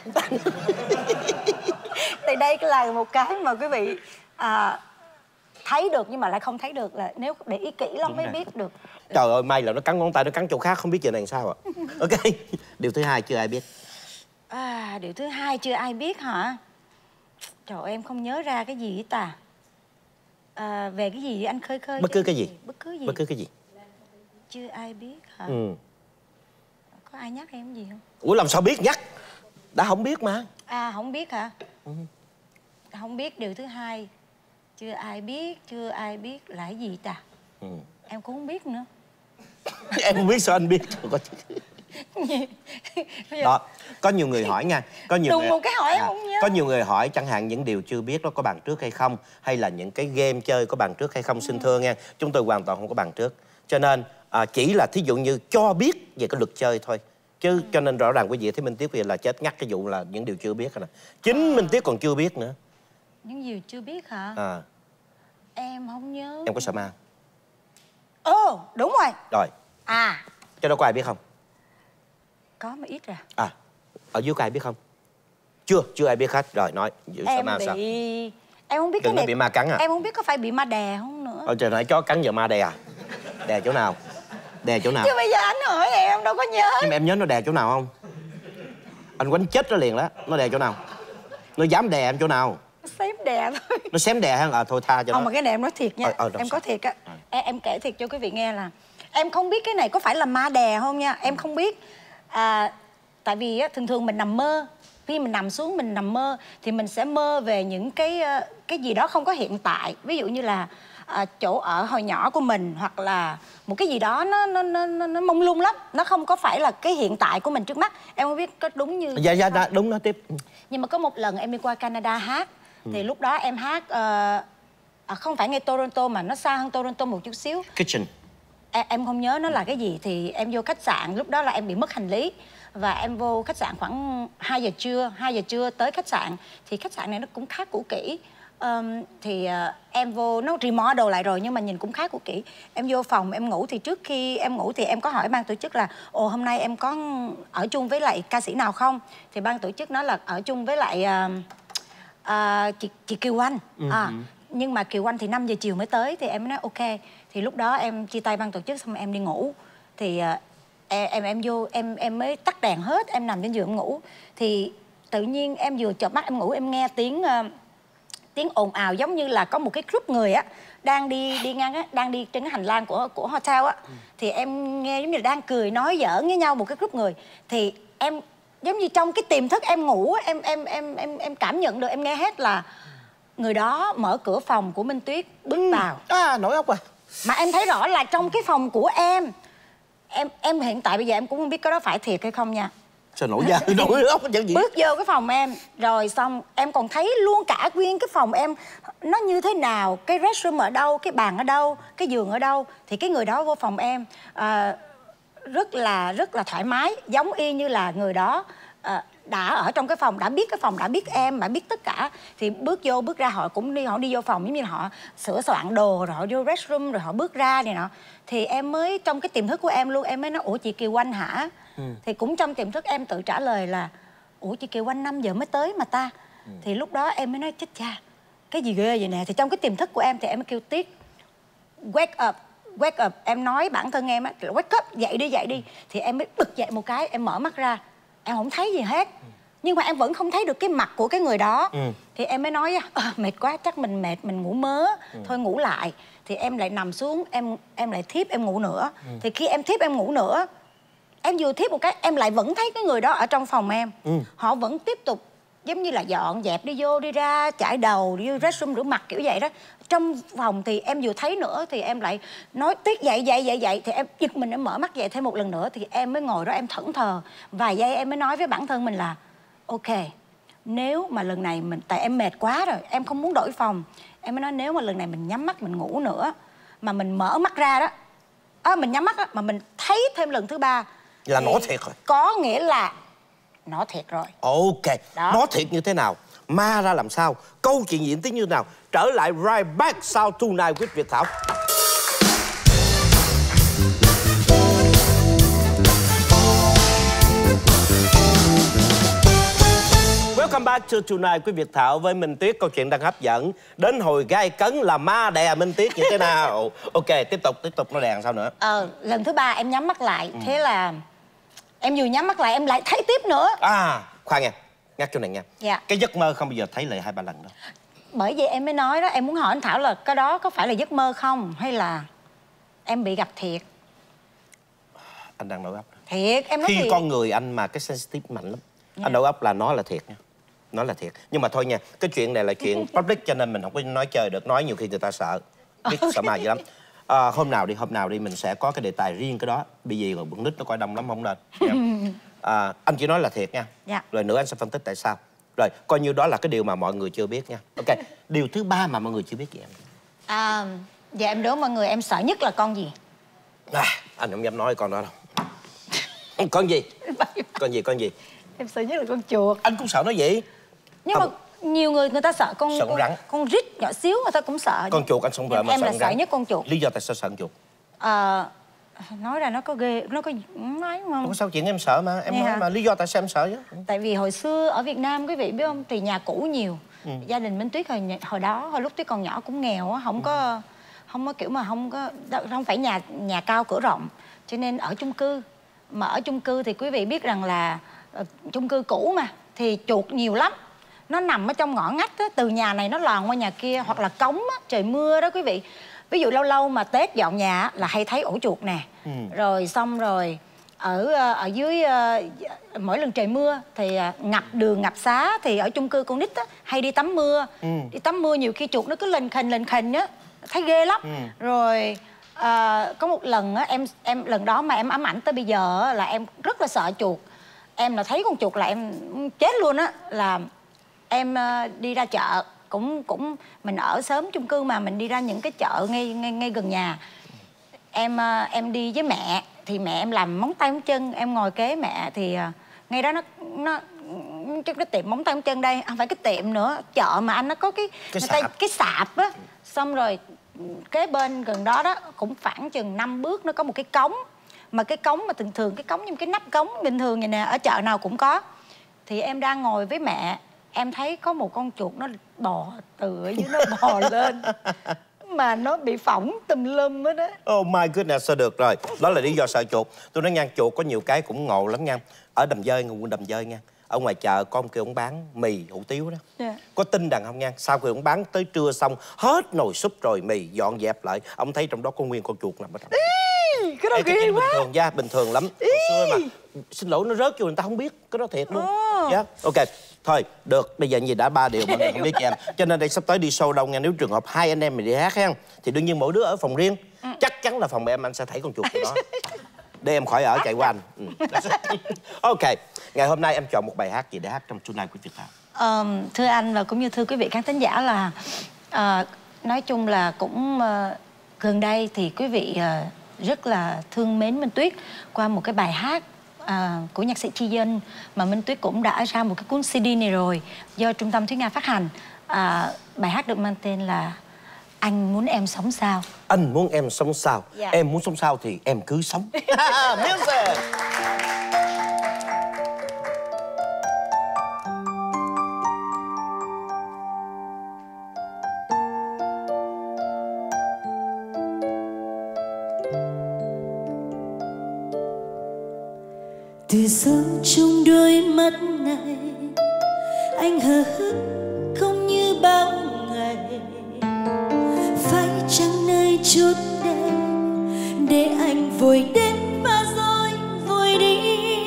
Thì đây là một cái mà quý vị thấy được nhưng mà lại không thấy được, là nếu để ý kỹ lắm mới biết được. Trời ơi, may là nó cắn ngón tay, nó cắn chỗ khác không biết chuyện này làm sao ạ. Ok, điều thứ hai chưa ai biết. Điều thứ hai chưa ai biết hả? Trời ơi, em không nhớ ra cái gì hết ta. Về cái gì anh khơi Bất cứ cái gì. Bất cứ gì. Bất cứ cái gì. Chưa ai biết hả? Có ai nhắc em gì không? Ủa làm sao biết, nhắc. Đã không biết mà. Không biết hả? Không biết điều thứ hai. Chưa ai biết là cái gì ta? Em cũng không biết nữa. Em không biết sao anh biết. Đó, có nhiều người hỏi nha, có nhiều một cái hỏi em không nhớ. Có nhiều người hỏi chẳng hạn những điều chưa biết đó có bằng trước hay không, hay là những cái game chơi có bằng trước hay không. Xin thưa nha, chúng tôi hoàn toàn không có bằng trước. Cho nên chỉ là thí dụ như cho biết về cái luật chơi thôi. Chứ cho nên rõ ràng quý vị thấy Minh Tuyết bây giờ là chết ngắt cái vụ là những điều chưa biết rồi nè. Chính Minh Tuyết còn chưa biết nữa. Những điều chưa biết hả? Em không nhớ. Em có sợ ma? Đúng rồi. Rồi. Cho đó có ai biết không? Có mà ít à. Ở dưới có ai biết không? Chưa ai biết hết. Rồi nói sợ ma sao? Em không biết. Đừng nói bị ma cắn à. Em không biết có phải bị ma đè không nữa. Trời, nãy chó cắn giờ ma đè à? Đè chỗ nào? Đè chỗ nào? Chứ bây giờ anh hỏi em đâu có nhớ. Nhưng mà em nhớ nó đè chỗ nào không? Anh quánh chết nó liền đó. Nó đè chỗ nào? Nó dám đè em chỗ nào? Nó xém đè thôi. Nó xém đè hả? Thôi tha cho nó. Không, mà cái này em nói thiệt nha. Em có thiệt á. Em kể thiệt cho quý vị nghe là em không biết cái này có phải là ma đè không nha. Em không biết. Tại vì thường mình nằm mơ, khi mình nằm xuống mình nằm mơ thì mình sẽ mơ về những cái gì đó không có hiện tại. Ví dụ như là chỗ ở hồi nhỏ của mình, hoặc là một cái gì đó nó mông lung lắm, nó không có phải là cái hiện tại của mình trước mắt. Em không biết có đúng như dạ đúng đó. Tiếp. Nhưng mà có một lần em đi qua Canada hát, thì lúc đó em hát không phải ngay Toronto mà nó xa hơn Toronto một chút xíu. Kitchen. Em không nhớ nó là cái gì. Thì em vô khách sạn, lúc đó là em bị mất hành lý. Và em vô khách sạn khoảng 2 giờ trưa tới khách sạn. Thì khách sạn này nó cũng khá cũ kỹ. Em vô, nó remodel lại rồi nhưng mà nhìn cũng khá cũ kỹ. Em vô phòng em ngủ, thì trước khi em ngủ thì em có hỏi ban tổ chức là hôm nay em có ở chung với lại ca sĩ nào không? Thì ban tổ chức nói là ở chung với lại chị Kiều Anh. Nhưng mà Kiều Anh thì 5 giờ chiều mới tới. Thì em mới nói ok. Thì lúc đó em chia tay ban tổ chức xong em đi ngủ. Thì em vô, em mới tắt đèn hết, em nằm trên giường em ngủ. Thì tự nhiên em vừa chợp mắt em ngủ, em nghe tiếng ồn ào giống như là có một cái group người á đang đi ngang á, đang đi trên cái hành lang của hotel á. Thì em nghe giống như là đang cười nói giỡn với nhau, một cái group người. Thì em giống như trong cái tiềm thức em ngủ, em cảm nhận được, em nghe hết là người đó mở cửa phòng của Minh Tuyết bước vào. Nổi óc à. Mà em thấy rõ là trong cái phòng của em hiện tại bây giờ em cũng không biết cái đó phải thiệt hay không nha. Sao nổi da nổi óc cái gì? Bước vô cái phòng em rồi xong em còn thấy luôn cả nguyên cái phòng em nó như thế nào, cái restroom ở đâu, cái bàn ở đâu, cái giường ở đâu. Thì cái người đó vô phòng em rất là thoải mái, giống y như là người đó đã ở trong cái phòng, đã biết em, đã biết tất cả. Thì bước vô bước ra họ cũng họ đi vô phòng giống như là họ sửa soạn đồ, rồi họ vô restroom rồi họ bước ra này nọ. Thì em mới trong cái tiềm thức của em luôn, em mới nói ủa chị Kiều Anh hả? Thì cũng trong tiềm thức em tự trả lời là ủa chị Kiều Anh 5 giờ mới tới mà ta. Thì lúc đó em mới nói chết cha, cái gì ghê vậy nè. Thì trong cái tiềm thức của em thì em mới kêu Tuyết wake up. Em nói bản thân em á, wake up, dậy đi. Thì em mới bật dậy một cái, em mở mắt ra, em không thấy gì hết. Nhưng mà em vẫn không thấy được cái mặt của cái người đó. Thì em mới nói mệt quá, chắc mình mệt, mình ngủ mớ, thôi ngủ lại. Thì em lại nằm xuống, em lại thiếp em ngủ nữa. Thì khi em thiếp em ngủ nữa, em vừa thiếp một cái em lại vẫn thấy cái người đó ở trong phòng em. Họ vẫn tiếp tục giống như là dọn dẹp, đi vô đi ra, chải đầu, đi restroom rửa mặt kiểu vậy đó. Trong phòng thì em vừa thấy nữa thì em lại nói Tuyết dậy. Thì em giật mình, em mở mắt dậy thêm một lần nữa. Thì em mới ngồi đó em thẫn thờ vài giây, em mới nói với bản thân mình là ok, nếu mà lần này mình, tại em mệt quá rồi, em không muốn đổi phòng. Em mới nói nếu mà lần này mình nhắm mắt mình ngủ nữa mà mình mở mắt ra đó, mình nhắm mắt á, mà mình thấy thêm lần thứ ba là nó thiệt rồi. Có nghĩa là nó thiệt rồi. Ok. Đó. Nó thiệt như thế nào, ma ra làm sao, câu chuyện diễn tiến như thế nào, trở lại right back sau Tonight with Viet Thao. Welcome back to Tonight with Viet Thao. Với Minh Tuyết, câu chuyện đang hấp dẫn. Đến hồi gai cấn là ma đè Minh Tuyết như thế nào. Ok, tiếp tục nó đè sao nữa. Lần thứ ba em nhắm mắt lại. Thế là em vừa nhắm mắt lại em lại thấy tiếp nữa. Khoan nha, ngắt chỗ này nha. Dạ. Cái giấc mơ không bao giờ thấy lại 2-3 lần đâu. Bởi vậy em mới nói đó, em muốn hỏi anh Thảo là cái đó có phải là giấc mơ không, hay là em bị gặp thiệt? Anh đang nổi óc. Thiệt, em nói khi thiệt. Con người anh mà cái sensitive mạnh lắm. Anh nổi óc là nó là thiệt nha. Nó là thiệt. Nhưng mà thôi nha, cái chuyện này là chuyện public cho nên mình không có nói chơi được. Nói nhiều khi người ta sợ. Biết sợ ma gì lắm. Hôm nào đi mình sẽ có cái đề tài riêng cái đó. Bởi vì bụng nít nó coi đông lắm không nên. Anh chỉ nói là thiệt nha. Rồi nữa anh sẽ phân tích tại sao. Rồi coi như đó là cái điều mà mọi người chưa biết nha. Ok. Điều thứ ba mà mọi người chưa biết gì em? Dạ em đố mọi người em sợ nhất là con gì? Anh không dám nói con đó đâu. Con gì? Con gì? Em sợ nhất là con chuột. Anh cũng sợ nó vậy. Nhưng mà nhiều người ta sợ con rắn. Con rít nhỏ xíu người ta cũng sợ. Con chuột anh không sợ mà em là sợ nhất con chuột. Lý do tại sao sợ con chuột? Nói ra nó có ghê, nó có nói không? Không có sao, chuyện em sợ mà. Em nói mà lý do tại sao em sợ chứ? Tại vì hồi xưa ở Việt Nam quý vị biết không, thì nhà cũ nhiều. Gia đình Minh Tuyết hồi lúc Tuyết còn nhỏ cũng nghèo á, không có kiểu mà không phải nhà cao cửa rộng, cho nên ở chung cư. Mà ở chung cư thì quý vị biết rằng là chung cư cũ mà thì chuột nhiều lắm. Nó nằm ở trong ngõ ngách á, từ nhà này nó lòn qua nhà kia, hoặc là cống á, trời mưa đó quý vị. Ví dụ lâu lâu mà Tết dọn nhà là hay thấy ổ chuột nè. Rồi xong rồi ở dưới mỗi lần trời mưa thì ngập đường ngập xá, thì ở chung cư con nít á, hay đi tắm mưa. Đi tắm mưa nhiều khi chuột nó cứ lên khình á, thấy ghê lắm. Rồi có một lần á, em lần đó mà em ám ảnh tới bây giờ á, là em rất là sợ chuột. Em là thấy con chuột là em chết luôn á. Là em đi ra chợ, cũng mình ở sớm chung cư mà, mình đi ra những cái chợ ngay gần nhà. Em đi với mẹ, thì mẹ em làm móng tay móng chân, em ngồi kế mẹ thì ngay đó nó cái tiệm móng tay móng chân đây, không phải cái tiệm nữa, chợ mà anh, nó có cái sạp á. Xong rồi kế bên gần đó cũng khoảng chừng 5 bước nó có một cái cống, mà cái cống mà thường cái cống như cái nắp cống bình thường vậy nè, ở chợ nào cũng có. Thì em đang ngồi với mẹ, em thấy có một con chuột nó bò từ ở dưới nó bò lên mà nó bị phỏng tùm lum hết á. Oh my goodness, sao được rồi. Đó là lý do sợ chuột. Tôi nói nha, chuột có nhiều cái cũng ngộ lắm nha. Ở Đầm Dơi, quận Đầm Dơi nha, ở ngoài chợ có ông kia ông bán mì hủ tiếu đó. Có tin rằng không nha, sau khi ông bán tới trưa xong hết nồi súp rồi mì dọn dẹp lại, ông thấy trong đó có nguyên con chuột nằm ở trong. Cái đó ghê quá. Bình thường lắm. Hồi xưa mà xin lỗi nó rớt vô người ta không biết, cái đó thiệt luôn. Ok, thôi được, bây giờ gì đã 3 điều mà mình không biết cho em. Cho nên đây sắp tới đi show đâu nha, nếu trường hợp 2 anh em mình đi hát ha, thì đương nhiên mỗi đứa ở phòng riêng. Chắc chắn là phòng em anh sẽ thấy con chuột của nó. Để em khỏi ở chạy qua anh. Ok, ngày hôm nay em chọn một bài hát gì để hát trong Tonight with Viet Thao? Thưa anh và cũng như thưa quý vị khán thính giả là nói chung là cũng gần đây thì quý vị rất là thương mến Minh Tuyết qua một cái bài hát của nhạc sĩ Chi Dân, mà Minh Tuyết cũng đã ra một cái cuốn CD này rồi do Trung tâm Thúy Nga phát hành. Bài hát được mang tên là Anh Muốn Em Sống Sao. Anh muốn em sống sao? Em muốn sống sao thì em cứ sống. Music. Từ sâu trong đôi mắt này, anh hờ hững không như bao ngày. Phải chăng nơi chốt đây để anh vội đến và rồi vội đi?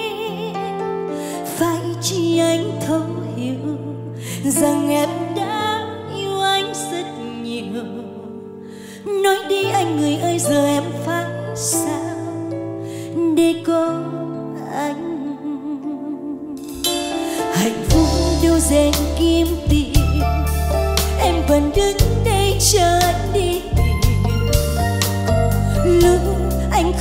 Phải chỉ anh thấu hiểu rằng em đã yêu anh rất nhiều. Nói đi anh người ơi, giờ em phải sao để có anh? Hạnh phúc đâu dễ kiếm tìm, em vẫn đứng đây chờ anh đi tìm. Lúc anh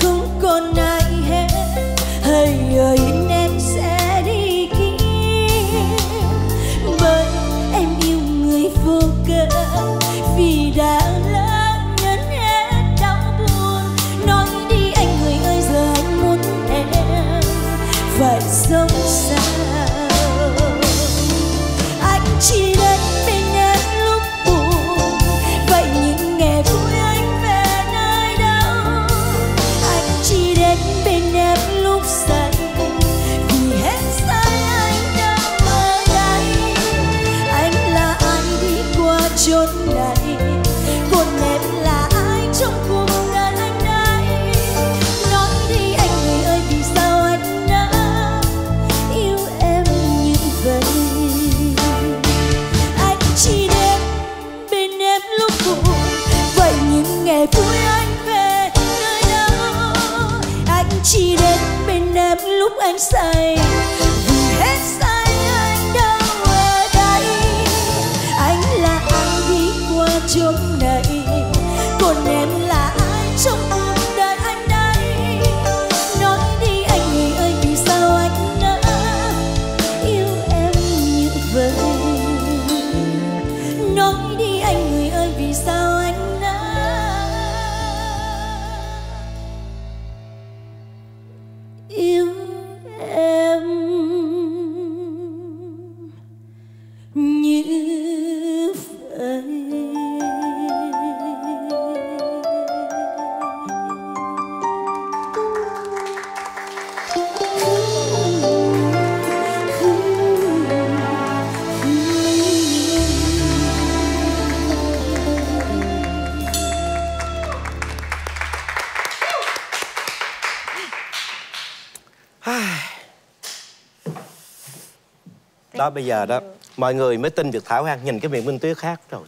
Đó bây giờ đó mọi người mới tin Viet Thao ha. Nhìn cái miệng Minh Tuyết khác rồi.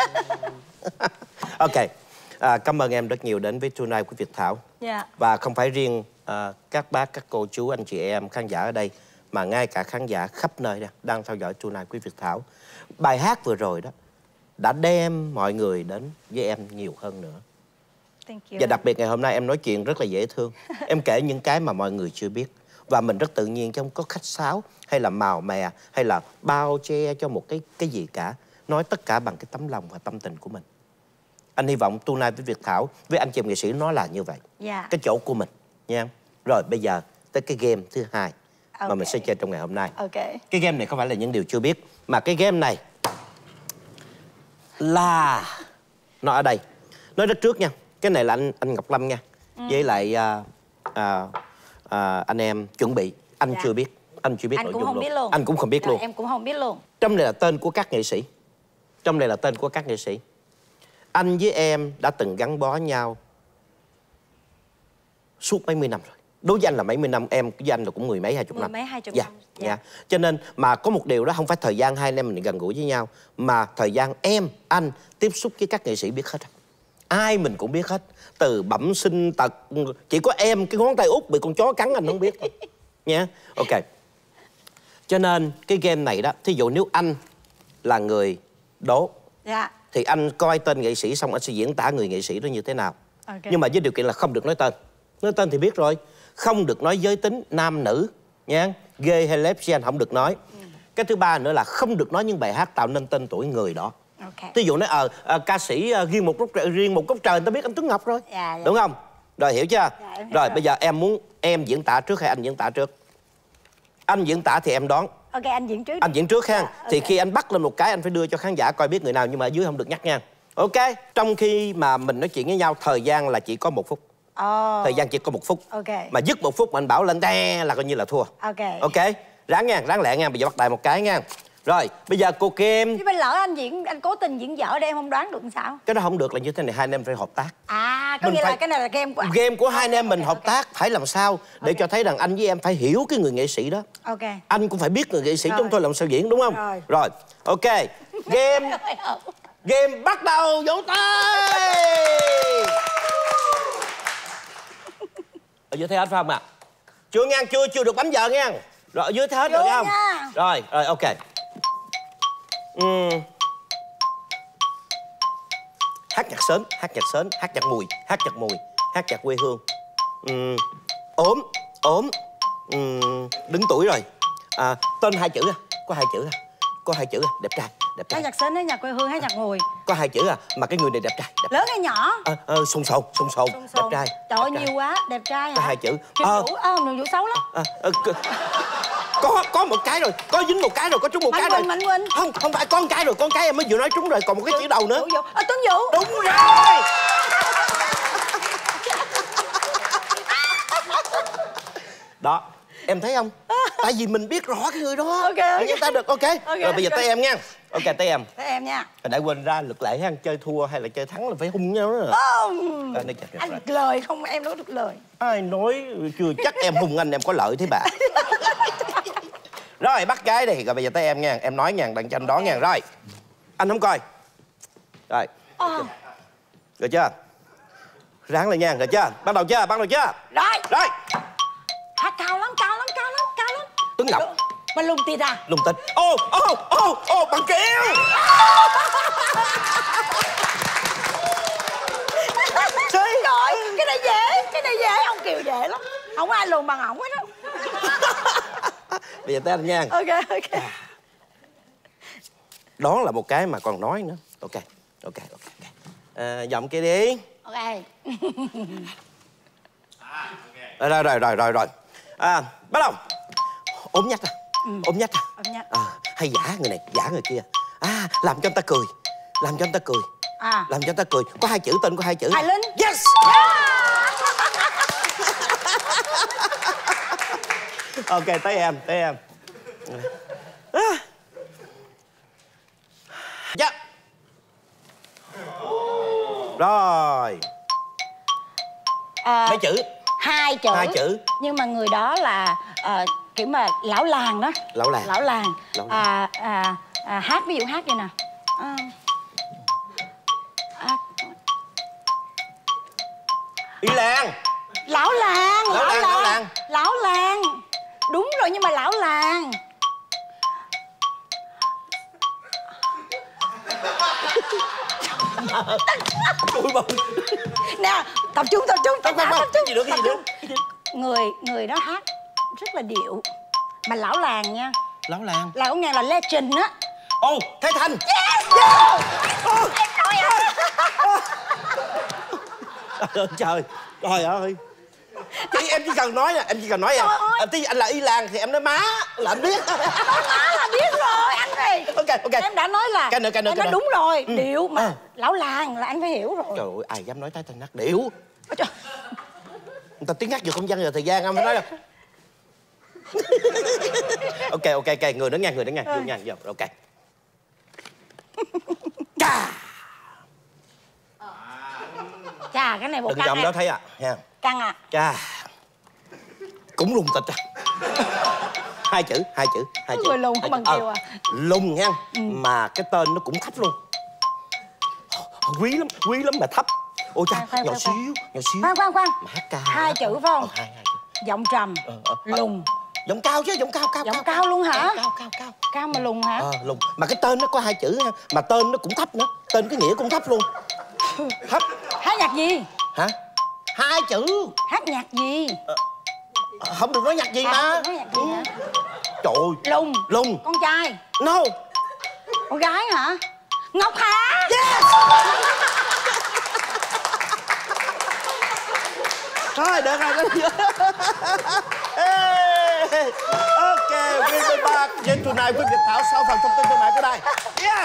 Ok. Cảm ơn em rất nhiều đến với Tonight của Viet Thao. Và không phải riêng các bác, các cô chú, anh chị em, khán giả ở đây, mà ngay cả khán giả khắp nơi đang theo dõi Tonight của Viet Thao. Bài hát vừa rồi đó đã đem mọi người đến với em nhiều hơn nữa. Và đặc biệt ngày hôm nay em nói chuyện rất là dễ thương. Em kể những cái mà mọi người chưa biết. Và mình rất tự nhiên chứ không có khách sáo hay là màu mè hay là bao che cho một cái gì cả. Nói tất cả bằng cái tấm lòng và tâm tình của mình. Anh hy vọng Tonight với Viet Thao, với anh chị em nghệ sĩ nó là như vậy. Cái chỗ của mình nha. Rồi bây giờ tới cái game thứ hai mà mình sẽ chơi trong ngày hôm nay. Cái game này không phải là những điều chưa biết, mà cái game này là nó ở đây. Nói rất trước nha, cái này là anh Ngọc Lâm nha. Với lại anh em chuẩn bị. Anh chưa biết. Anh chưa biết nội dung luôn. Anh cũng không biết luôn. Em cũng không biết luôn. Trong này là tên của các nghệ sĩ. Trong này là tên của các nghệ sĩ. Anh với em đã từng gắn bó nhau suốt mấy mươi năm rồi. Đối với anh là mấy mươi năm, em với anh là cũng mười mấy 20 năm. Mười mấy 20 năm. Dạ. Cho nên mà có một điều đó, không phải thời gian hai anh em mình gần gũi với nhau, mà thời gian em, anh tiếp xúc với các nghệ sĩ biết hết. Ai mình cũng biết hết. Từ bẩm sinh tật, chỉ có em cái ngón tay út bị con chó cắn anh không biết thôi. Nha. Ok. Cho nên cái game này đó, thí dụ nếu anh là người đố, thì anh coi tên nghệ sĩ xong anh sẽ diễn tả người nghệ sĩ đó như thế nào. Nhưng mà với điều kiện là không được nói tên. Nói tên thì biết rồi. Không được nói giới tính nam nữ nha. Gay hay lesbian không được nói. Cái thứ ba nữa là không được nói những bài hát tạo nên tên tuổi người đó. Ví dụ nói ca sĩ riêng một góc trời, người ta biết anh Tuấn Ngọc rồi. Đúng không? Rồi hiểu chưa? Rồi bây giờ em muốn em diễn tả trước hay anh diễn tả trước? Anh diễn tả thì em đoán. Ok, anh diễn trước. Anh diễn trước ha. Thì khi anh bắt lên một cái anh phải đưa cho khán giả coi biết người nào, nhưng mà ở dưới không được nhắc nha. Ok. Trong khi mà mình nói chuyện với nhau, thời gian là chỉ có 1 phút. Thời gian chỉ có 1 phút. Mà dứt 1 phút mà anh bảo lên đe là coi như là thua. Ok. Ráng nha, ráng lẹ nha. Bây giờ bắt đại một cái nha. Rồi, bây giờ cô Kim. Chứ bên lỡ anh cố tình diễn dở để em không đoán được sao? Cái đó không được, là như thế này, hai anh em phải hợp tác. Có nghĩa là cái này là game của anh. Game của hai anh em mình hợp tác phải làm sao để cho thấy rằng anh với em phải hiểu cái người nghệ sĩ đó. Anh cũng phải biết người nghệ sĩ chúng tôi làm sao diễn, đúng không? Rồi, ok. Game bắt đầu, vỗ tay. Ở dưới thấy hết phải không ạ? Chưa nha, chưa được bấm giờ nha. Rồi ở dưới thấy hết rồi không? Rồi, ok. Hát nhạc sến, hát nhạc mùi, hát nhạc quê hương. Ốm, đứng tuổi rồi. Tên 2 chữ à? Có 2 chữ à? Có 2 chữ à? Đẹp trai. Hát nhạc sến, hát nhạc quê hương, hát nhạc mùi. Có 2 chữ à? Mà cái người này đẹp trai. Lớn hay nhỏ? Xôn xồn, đẹp trai. Trời ơi, nhiều quá, đẹp trai hả? Có 2 chữ. Đường Vũ xấu lắm. Có một cái rồi, có dính một cái rồi, có trúng một cái rồi. Mạnh Quỳnh. Không phải, con cái rồi, con cái em mới vừa nói trúng rồi, còn một cái chữ đầu nữa. Tuấn Vũ. Đúng rồi. Đó, em thấy không? Tại vì mình biết rõ cái người đó. Anh ta được, ok. Rồi bây giờ tới em nha. Ok, tới em. Tới em nha. Hồi nãy quên ra luật lệ ha, chơi thua hay là chơi thắng là phải hung nhau đó. Anh được lời không, em nói được lời. Ai nói chưa chắc em hung anh, em có lợi thế bà. Rồi, bắt cái đi. Rồi bây giờ tới em nha. Em nói nha, đặng cho anh đoán nha. Rồi, anh không coi. Rồi. Rồi chưa? Ráng lên nha, rồi chưa? Bắt đầu chưa? Rồi. Hát cao lắm. Tuấn Ngọc. Mà lùng tịt à? Lùng tịt. Bằng Kiều. Trời ơi, cái này dễ, ông Kiều dễ lắm. Không ai lùn bằng ổng hết á. Bây giờ tới anh nha. Ok. Đó là một cái mà còn nói nữa. Ok. Giọng kia đi. Ok. Rồi. Bắt đầu. Ốm nhách à? Hay giả người này, giả người kia. Làm cho anh ta cười. Có 2 chữ, tên có 2 chữ. Hải Linh. Yes. Ok, tới em. Dạ. Rồi. Mấy chữ? 2 chữ. Nhưng mà người đó là kiểu mà lão làng đó. Lão làng. Lão làng. Hát ví dụ hát vậy nè. Y làng. Lão làng. Lão làng. Lão làng. Đúng rồi, nhưng mà lão làng. Ui bông. Nè, tập trung. Gì nữa? Người đó hát rất là điệu. Mà lão làng nha. Lão làng. Lão làng là legend á. Ồ, Thế Thành. Yes! Yeah! Em nói á. Trời ơi. Thì em chỉ cần nói nè, tí anh là Y làng thì em nói má là anh biết. Má là biết rồi anh ơi. Ok. Em đã nói là Cái nữa. đúng rồi, điệu mà lão làng là anh phải hiểu rồi. Trời ơi, ai dám nói tới tên hát điệu. Người ta tiếng hát vừa không gian rồi thời gian anh phải nói đâu. Ok, người đó nghe. Vô, ok. Chà, cái này bộ đừng căng giọng đó thấy à, nha. Căng à. Chà. Cũng lùng tịch à. Hai chữ. Người lùn không bằng kêu à. Lùng nha. Mà cái tên nó cũng thấp luôn. Quý lắm mà thấp. Ôi cha, nhỏ xíu. Khoan. Mà hát cao. Hai chữ phải không? Hai chữ. Giọng trầm, lùng. Giọng cao chứ, giọng cao. Giọng cao luôn hả? Cao. Cao mà lùng hả? Lùng. Mà cái tên nó có hai chữ ha. Mà tên nó cũng thấp nữa. Tên cái nghĩa cũng thấp luôn. Thấp. Hát nhạc gì? Hả? Hai chữ. Hát nhạc gì? Không được nói nhạc gì mà. Nói nhạc gì hả? Trời ơi. Lùng. Con trai. No. Con gái hả? Ngọc Hà. Yes. Thôi được rồi. Ok, we'll be back đến tonight với Viet Thao sau phần thông tin thương mại của đài. Yes.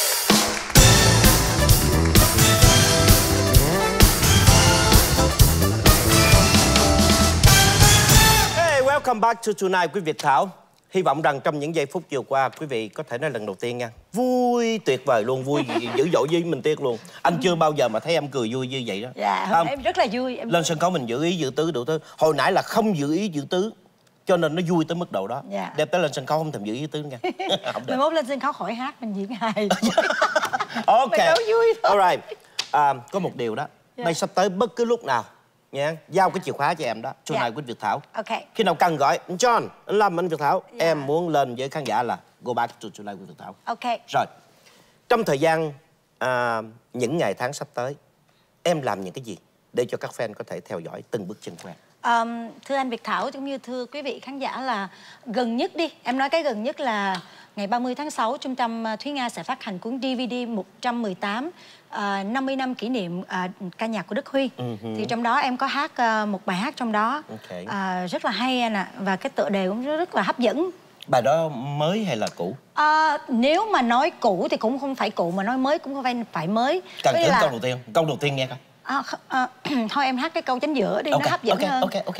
Hey, welcome back to tonight với Viet Thao. Hy vọng rằng trong những giây phút vừa qua quý vị có thể nói lần đầu tiên nha. Vui tuyệt vời luôn, vui dữ dội với mình Tuyết luôn. Anh chưa bao giờ mà thấy em cười vui như vậy đó. Dạ, em rất là vui. Lên sân khấu mình giữ ý giữ tứ đủ thứ. Hồi nãy là không giữ ý giữ tứ, cho nên nó vui tới mức độ đó. Dạ. Đem tới lên sân khấu không thèm giữ ý tứ nha. Mai mốt lên sân khấu khỏi hát mình diễn hài. Ok. Mình đâu vui thôi. Alright. Có một điều đó. Đây sắp tới bất cứ lúc nào nha, giao cái chìa khóa cho em đó. Tonight with Viet Thao. Ok. Khi nào cần gọi anh John, anh Lâm, anh Viet Thao. Em muốn lên với khán giả là go back to Tonight with Viet Thao. Ok. Rồi. Trong thời gian những ngày tháng sắp tới, em làm những cái gì để cho các fan có thể theo dõi từng bước chân của em? Thưa anh Viet Thao cũng như thưa quý vị khán giả là gần nhất đi. Em nói cái gần nhất là ngày 30 tháng 6, Trung tâm Thúy Nga sẽ phát hành cuốn DVD 118 50 năm kỷ niệm ca nhạc của Đức Huy. Thì trong đó em có hát một bài hát trong đó rất là hay anh ạ. Và cái tựa đề cũng rất là hấp dẫn. Bài đó mới hay là cũ? Nếu mà nói cũ thì cũng không phải cũ, mà nói mới cũng không phải mới. Cần thử câu đầu tiên nghe coi. Thôi em hát cái câu chính giữa đi, nó hấp dẫn hơn. Ok.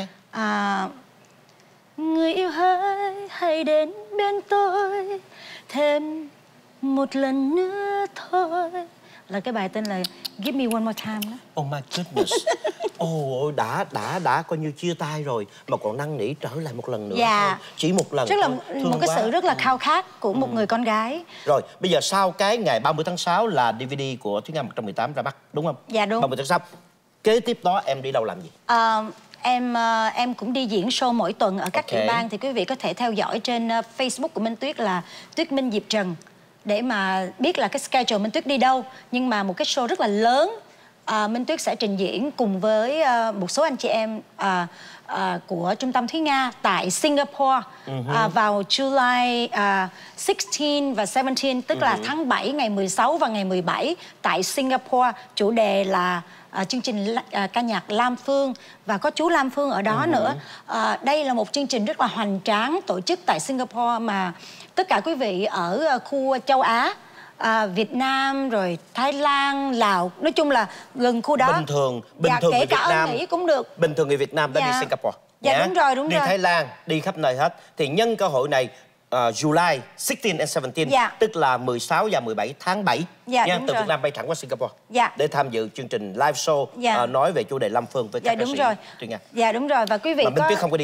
Người yêu hãy đến bên tôi thêm một lần nữa thôi, là cái bài tên là Give Me One More Time đó. Oh my goodness. Ôi đã coi như chia tay rồi mà còn năn nỉ trở lại một lần nữa. Dạ. Chỉ một lần rất là thôi. một cái sự rất là khao khát của một người con gái. Rồi bây giờ sau cái ngày 30 tháng 6 là DVD của Thúy Nga 118 ra mắt đúng không? Dạ đúng. 30 tháng 6. Kế tiếp đó em đi đâu làm gì? Em cũng đi diễn show mỗi tuần ở các tiểu bang. Thì quý vị có thể theo dõi trên Facebook của Minh Tuyết là Tuyết Minh Diệp Trần để mà biết là cái schedule Minh Tuyết đi đâu. Nhưng mà một cái show rất là lớn, Minh Tuyết sẽ trình diễn cùng với một số anh chị em của Trung tâm Thúy Nga tại Singapore vào July 16 và 17, tức là tháng 7, ngày 16 và ngày 17 tại Singapore. Chủ đề là chương trình ca nhạc Lam Phương và có chú Lam Phương ở đó nữa. Đây là một chương trình rất là hoành tráng tổ chức tại Singapore mà tất cả quý vị ở khu châu Á, Việt Nam rồi Thái Lan, Lào, nói chung là gần khu đó. Bình thường kể người cả Việt Nam Mỹ cũng được. Bình thường người Việt Nam đã đi Singapore. Dạ đúng rồi. Đi Thái Lan, đi khắp nơi hết. Thì nhân cơ hội này July 16 and 17, tức là 16 và 17 tháng 7 nha, từ Việt Nam bay thẳng qua Singapore để tham dự chương trình live show nói về chủ đề Lam Phương với các ca sĩ. Dạ đúng rồi. Và quý vị mà Minh Tuyết không có đi hát.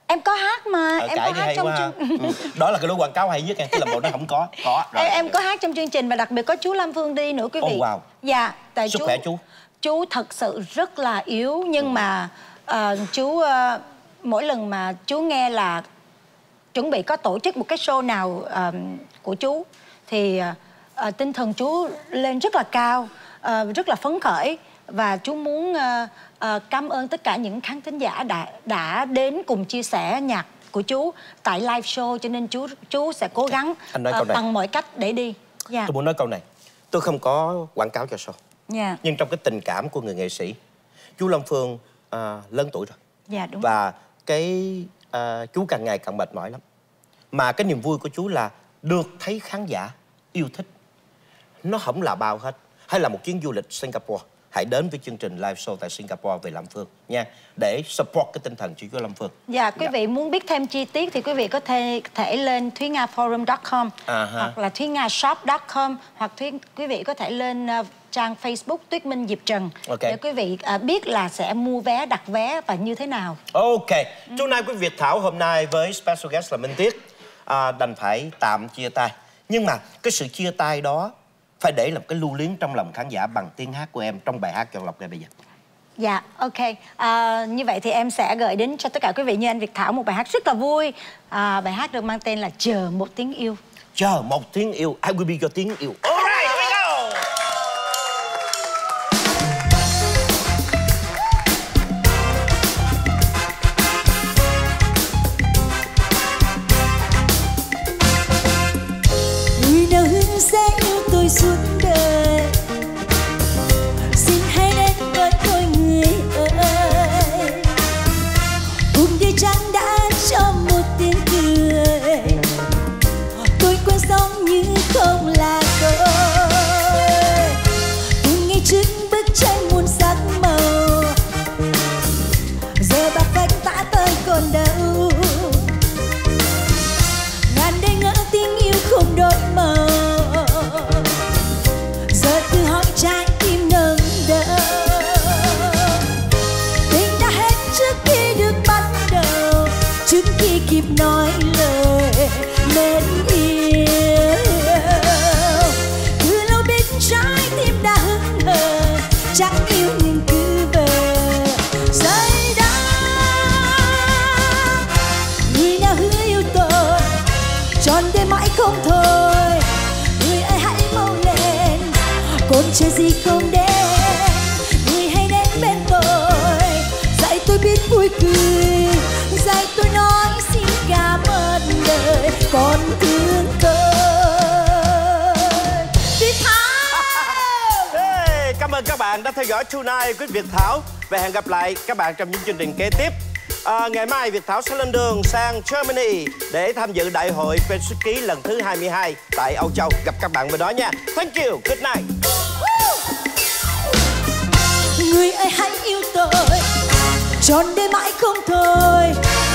Em có hát mà, em có hát trong chương... Đó là cái lối quảng cáo hay nhất, cái làm bộ nó không có. Em có hát trong chương trình và đặc biệt có chú Lâm Phương đi nữa quý vị. Wow. Dạ, tại sức khỏe chú thật sự rất là yếu, nhưng mà chú mỗi lần mà chú nghe là chuẩn bị có tổ chức một cái show nào của chú thì tinh thần chú lên rất là cao, rất là phấn khởi, và chú muốn cảm ơn tất cả những khán thính giả đã đến cùng chia sẻ nhạc của chú tại live show, cho nên chú sẽ cố gắng bằng mọi cách để đi. Tôi muốn nói câu này, tôi không có quảng cáo cho show, nhưng trong cái tình cảm của người nghệ sĩ, chú Lâm Phương lớn tuổi rồi. Dạ đúng. Và cái chú càng ngày càng mệt mỏi lắm. Mà cái niềm vui của chú là được thấy khán giả yêu thích. Nó không là bao hết. Hay là một chuyến du lịch Singapore, hãy đến với chương trình live show tại Singapore về Lâm Phương nha, để support cái tinh thần của chú Lâm Phương. Dạ, quý vị muốn biết thêm chi tiết thì quý vị có thể lên thuynghaforum.com hoặc là thuyngashop.com, hoặc quý vị có thể lên trang Facebook Tuyết Minh Diệp Trần để quý vị biết là sẽ mua vé, đặt vé và như thế nào. Ok, trưa nay quý Viet Thao hôm nay với special guest là Minh Tuyết đành phải tạm chia tay. Nhưng mà cái sự chia tay đó phải để làm cái lưu luyến trong lòng khán giả bằng tiếng hát của em trong bài hát chọn lọc ngay bây giờ. Dạ, ok. Như vậy thì em sẽ gửi đến cho tất cả quý vị như anh Viet Thao một bài hát rất là vui. Bài hát được mang tên là Chờ Một Tiếng Yêu. Chờ một tiếng yêu, I will be your tiếng yêu. Alright, here we go. Người nào hứa sẽ yêu tôi suốt đời, xin hãy đến với tôi người ơi. Cuộc đời chẳng đã cho một tiếng cười, tôi quên sống như không là tôi. Từ ngày trước bức tranh muôn sắc màu, giờ bạc phách tã tôi còn đâu. Ngàn đây ngỡ tiếng yêu không đổi màu, giờ tự hỏi trái tim nâng đỡ. Tình đã hết trước khi được bắt đầu, trước khi kịp nói lời nên yêu. Từ lâu biết trái tim đã hững hờ, chẳng yêu nhưng cứ vờ. Giây đó người nào hứa yêu tôi tròn đêm mãi không thôi, người ơi hãy mau lên, còn chờ gì không đến. Người hãy đến bên tôi, dạy tôi biết vui cười, dạy tôi nói xin cảm ơn đời còn thương tôi. Viet Thao. Hey, cảm ơn các bạn đã theo dõi Tonight with Viet Thao. Và hẹn gặp lại các bạn trong những chương trình kế tiếp. Ngày mai Viet Thao sẽ lên đường sang Germany để tham dự đại hội về xuất ký lần thứ 22 tại Âu Châu. Gặp các bạn bên đó nha. Thank you, good night. Người ơi hãy yêu tôi tròn đêm mãi không thôi,